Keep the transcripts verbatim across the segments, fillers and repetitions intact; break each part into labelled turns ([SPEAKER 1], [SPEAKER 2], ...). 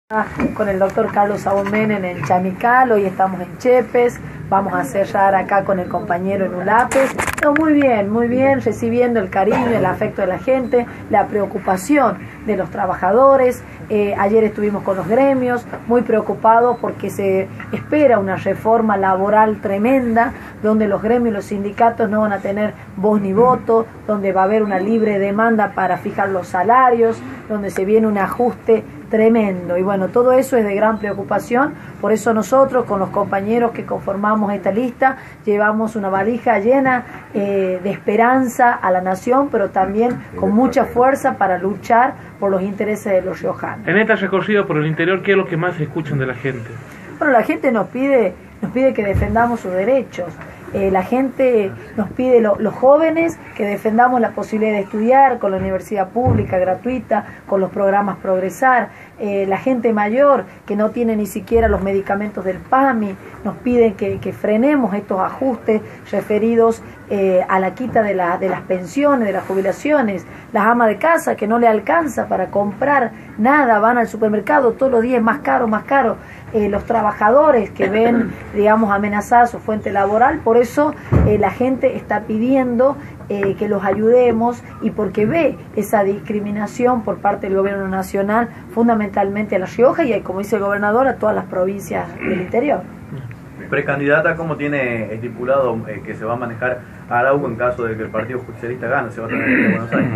[SPEAKER 1] Con el doctor Carlos Saúl Menem en Chamical, hoy estamos en Chepes, vamos a cerrar acá con el compañero en Ulapes. No, muy bien, muy bien, recibiendo el cariño, el afecto de la gente, la preocupación de los trabajadores. Eh, ayer estuvimos con los gremios, muy preocupados porque se espera una reforma laboral tremenda, donde los gremios y los sindicatos no van a tener voz ni voto, donde va a haber una libre demanda para fijar los salarios, donde se viene un ajuste tremendo. Y bueno, todo eso es de gran preocupación, por eso nosotros con los compañeros que conformamos esta lista llevamos una valija llena eh, de esperanza a la nación, pero también con mucha fuerza para luchar por los intereses de los riojanos.
[SPEAKER 2] En este recorrido por el interior, ¿qué es lo que más escuchan de la gente?
[SPEAKER 1] Bueno, la gente nos pide, nos pide que defendamos sus derechos. Eh, la gente nos pide, lo, los jóvenes, que defendamos la posibilidad de estudiar con la universidad pública gratuita, con los programas Progresar. Eh, la gente mayor que no tiene ni siquiera los medicamentos del PAMI, nos piden que, que frenemos estos ajustes referidos eh, a la quita de, la, de las pensiones, de las jubilaciones. Las amas de casa que no le alcanza para comprar nada, van al supermercado todos los días, más caro, más caro. Eh, los trabajadores que ven, digamos, amenazada su fuente laboral. Por eso eh, la gente está pidiendo eh, que los ayudemos, y porque ve esa discriminación por parte del gobierno nacional, fundamentalmente a La Rioja y, como dice el gobernador, a todas las provincias del interior.
[SPEAKER 3] Precandidata, ¿cómo tiene estipulado eh, que se va a manejar Arauco en caso de que el Partido Justicialista gane? ¿Se va a tener en Buenos Aires?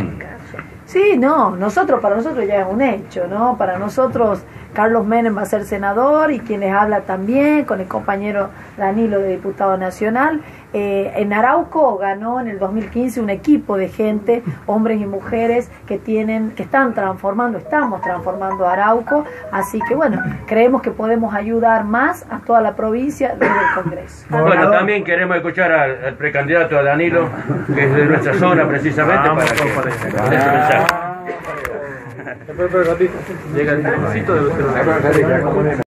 [SPEAKER 1] Sí, no, nosotros, para nosotros ya es un hecho, ¿no? Para nosotros Carlos Menem va a ser senador, y quien les habla también, con el compañero Danilo de diputado nacional. Eh, en Arauco ganó en el dos mil quince un equipo de gente, hombres y mujeres, que tienen, que están transformando, estamos transformando Arauco, así que bueno, creemos que podemos ayudar más a toda la provincia desde el Congreso.
[SPEAKER 4] Bueno, también queremos escuchar al, al precandidato, a Danilo, que es de nuestra zona precisamente,
[SPEAKER 2] Vamos,
[SPEAKER 4] para que
[SPEAKER 2] compadre.
[SPEAKER 4] dé su mensaje.
[SPEAKER 2] Llega el trocito de los